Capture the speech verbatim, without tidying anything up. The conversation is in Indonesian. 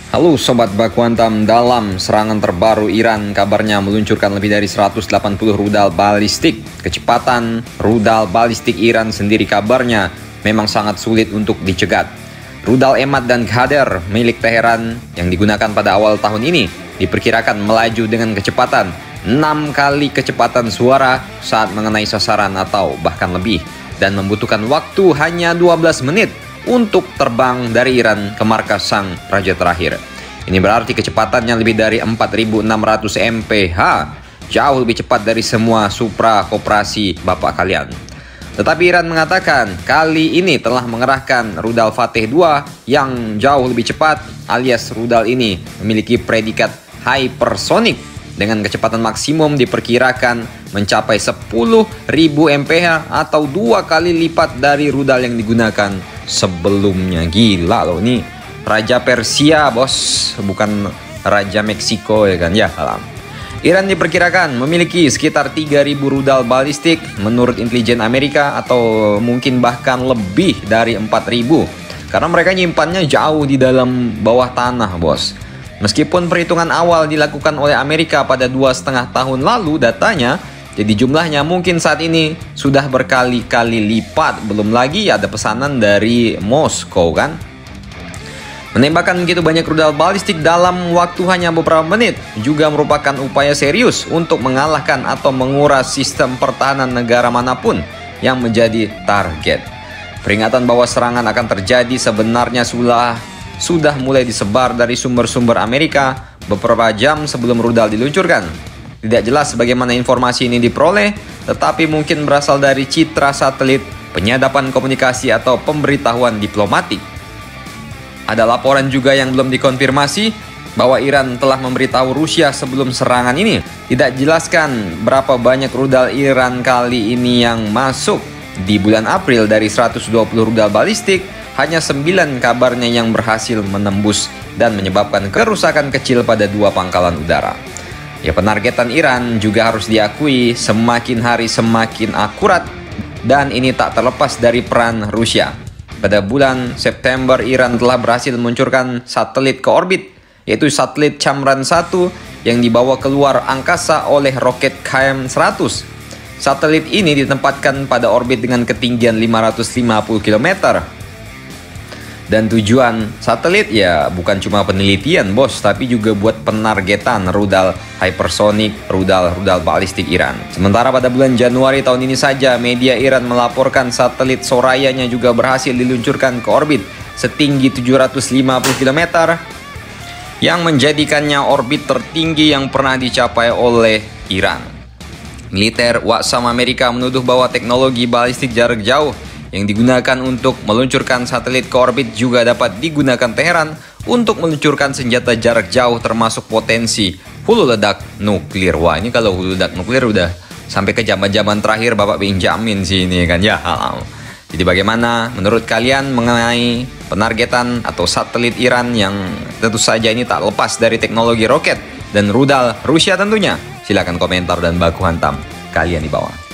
Halo Sobat Baku Hantam, dalam serangan terbaru Iran kabarnya meluncurkan lebih dari seratus delapan puluh rudal balistik. Kecepatan rudal balistik Iran sendiri kabarnya memang sangat sulit untuk dicegat. Rudal Emad dan Ghadir milik Teheran yang digunakan pada awal tahun ini diperkirakan melaju dengan kecepatan enam kali kecepatan suara saat mengenai sasaran atau bahkan lebih, dan membutuhkan waktu hanya dua belas menit untuk terbang dari Iran ke markas sang raja terakhir. Ini berarti kecepatannya lebih dari empat ribu enam ratus mile per jam, jauh lebih cepat dari semua Supra Koperasi bapak kalian. Tetapi Iran mengatakan kali ini telah mengerahkan rudal Fateh dua yang jauh lebih cepat, alias rudal ini memiliki predikat hypersonic dengan kecepatan maksimum diperkirakan mencapai sepuluh ribu mile per jam atau dua kali lipat dari rudal yang digunakan sebelumnya. Gila loh, ini Raja Persia bos, bukan Raja Meksiko ya kan ya. Alam. Iran diperkirakan memiliki sekitar tiga ribu rudal balistik menurut intelijen Amerika, atau mungkin bahkan lebih dari empat ribu, karena mereka nyimpannya jauh di dalam bawah tanah bos. Meskipun perhitungan awal dilakukan oleh Amerika pada dua setengah tahun lalu datanya, jadi jumlahnya mungkin saat ini sudah berkali-kali lipat. Belum lagi ada pesanan dari Moskow kan. Menembakkan begitu banyak rudal balistik dalam waktu hanya beberapa menit juga merupakan upaya serius untuk mengalahkan atau menguras sistem pertahanan negara manapun yang menjadi target. Peringatan bahwa serangan akan terjadi sebenarnya sudah sudah mulai disebar dari sumber-sumber Amerika beberapa jam sebelum rudal diluncurkan. Tidak jelas bagaimana informasi ini diperoleh, tetapi mungkin berasal dari citra satelit, penyadapan komunikasi, atau pemberitahuan diplomatik. Ada laporan juga yang belum dikonfirmasi bahwa Iran telah memberitahu Rusia sebelum serangan ini. Tidak jelaskan berapa banyak rudal Iran kali ini yang masuk. Di bulan April dari seratus dua puluh rudal balistik, hanya sembilan kabarnya yang berhasil menembus dan menyebabkan kerusakan kecil pada dua pangkalan udara. Ya, penargetan Iran juga harus diakui semakin hari semakin akurat, dan ini tak terlepas dari peran Rusia. Pada bulan September, Iran telah berhasil meluncurkan satelit ke orbit, yaitu satelit Chamran satu yang dibawa keluar angkasa oleh roket K M seratus. Satelit ini ditempatkan pada orbit dengan ketinggian lima ratus lima puluh kilometer. Dan tujuan satelit ya bukan cuma penelitian bos, tapi juga buat penargetan rudal hypersonic, rudal-rudal balistik Iran. Sementara pada bulan Januari tahun ini saja, media Iran melaporkan satelit Soraya-nya juga berhasil diluncurkan ke orbit setinggi tujuh ratus lima puluh kilometer, yang menjadikannya orbit tertinggi yang pernah dicapai oleh Iran. Militer Waksam Amerika menuduh bahwa teknologi balistik jarak jauh yang digunakan untuk meluncurkan satelit ke orbit juga dapat digunakan Teheran untuk meluncurkan senjata jarak jauh, termasuk potensi hulu ledak nuklir. Wah, ini kalau hulu ledak nuklir udah sampai ke zaman-zaman terakhir Bapak Benjamin sih ini kan ya. Jadi bagaimana menurut kalian mengenai penargetan atau satelit Iran yang tentu saja ini tak lepas dari teknologi roket dan rudal Rusia tentunya? Silahkan komentar dan baku hantam kalian di bawah.